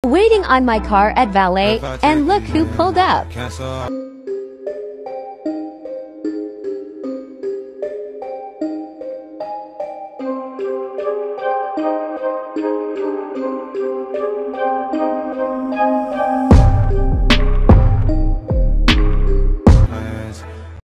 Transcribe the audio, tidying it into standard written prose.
Waiting on my car at valet, and look who pulled up.